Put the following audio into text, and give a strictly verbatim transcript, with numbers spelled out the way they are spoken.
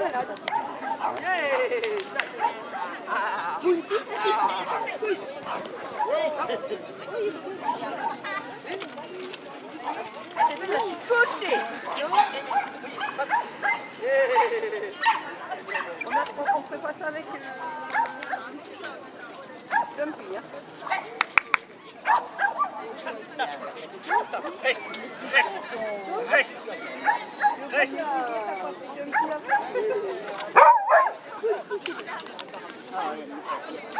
malade. Bunty, ça fait push. Touché. On a trop, on ferait pas ça avec Jumpy. Reste, reste, reste, reste.